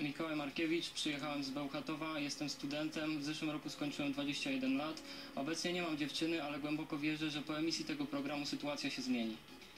Mikołaj Markiewicz, przyjechałem z Bełchatowa, jestem studentem, w zeszłym roku skończyłem 21 lat. Obecnie nie mam dziewczyny, ale głęboko wierzę, że po emisji tego programu sytuacja się zmieni.